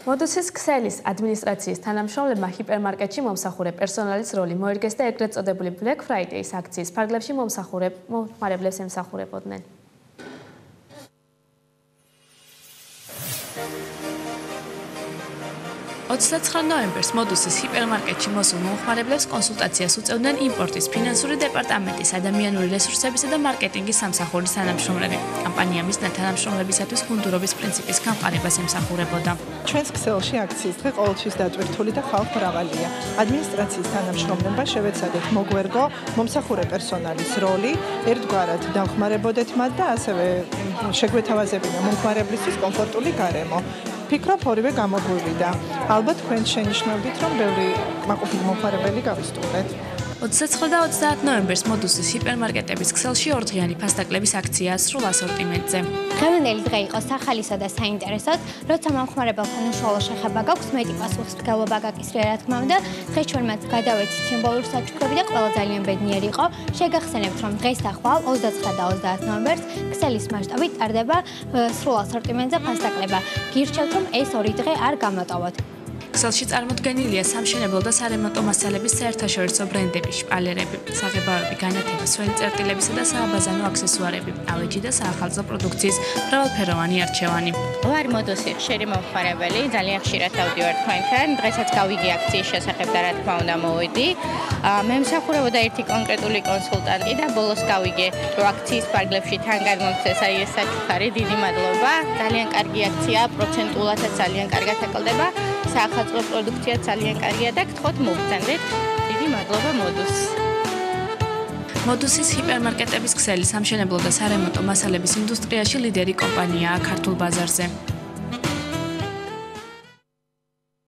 მოდუსის ქსელის ადმინისტრაციის თანამშრომლებმა ჰიპერმარკეტში მომსახურე პერსონალის როლი მოერგეს და ეგრეთ წოდებული Black Friday-ის აქციის ფარგლებში მომხმარებლებს ემსახურებოდნენ. 29 ნოემბერს მოდუსის ჰიპერმარკეტში მოსულ მომხმარებლებს კონსულტაციას უწევდნენ იმპორტის, ფინანსური დეპარტამენტის, ადამიანური რესურსებისა და მარკეტინგის სამსახურის თანამშრომლები. კამპანია მისდნა თანამშრომლებისათვის გუნდურობის პრინციპის გამყარებას ემსახურებოდა. ჩვენს ქსელში აქციის დღე ყოველთვის დატვირთული და ხალხ მრავალია. ადმინისტრაციის თანამშრომლებმა შევეცადეთ მოგვერგო მომსახურე პერსონალის როლი, ერთგვარად დავხმარებოდეთ მათ და ასევე შეგვეთავაზებინა მომხმარებლისთვის კომფორტული გარემო. ფიქრობ ორივე გამოგვივიდა. ალბათ თქვენ შენიშნავდით, რომ ბევრი მაყოფილი მომხმარებელი გავისტუმრეთ. 29 და 30 ნოემბერს მოდუსის ჰიპერმარკეტების ქსელში ორდღიანი ფასდაკლების აქციაა სრულ ასორტიმენტზე. დღევანდელი დღე იყო სახალისო და საინტერესოდ, როცა მომხმარებელთან უშუალო შეხება გაქვს, მეტი პასუხისმგებლობა გაკისრია, რა თქმა უნდა. დღეს ჩვენ მათ გადავეცით სიმბოლური საჩუქრები და ყველა ძალიან ბედნიერი იყო. შეგახსენებთ, რომ დღეს და ხვალ 29 და 30 ნოემბერს ქსელის მასშტაბით ტარდება სრულ ასორტიმენტზე ფასდაკლება. გირჩევთ, რომ ეს ორი დღე არ გამოტოვოთ. ქსელში წარმოდგენილია სამშენებლო და სარემონტო მასალების საერთაშორისო ბრენდები, შპალერები, საღებავები, განათება, სველი წერტილებისა და სააბაზანო აქსესუარები, ავეჯი და საახალწლო პროდუქციის მრავალფეროვანი არჩევანი. ვარ მოდუსი ხშირი მომხმარებელი, ძალიან ხშირად დავდივარ თქვენთან. დღესაც გავიგე აქციის შესახებ და რა თქმა უნდა მოვიდი. მე მსახურებოდა ერთი კონკრეტული კონსულტანტი და ბოლოს გავიგე, რომ აქციის ფარგლებში თან გადმომცეს ეს საჩუქარი, დიდი მადლობა. ძალიან კარგი აქციაა, პროცენტულადაც ძალიან კარგად აკლდება. საახალწლო პროდუქცია ძალიან კარგია და გთხოვთ მოგწანდეთ. დიდი მადლობა მოდუსს. მოდუსის ჰიპერმარკეტების ქსელი სამშენებლო და სარემონტო მასალების ინდუსტრიაში ლიდერი კომპანიაა ქართულ ბაზარზე.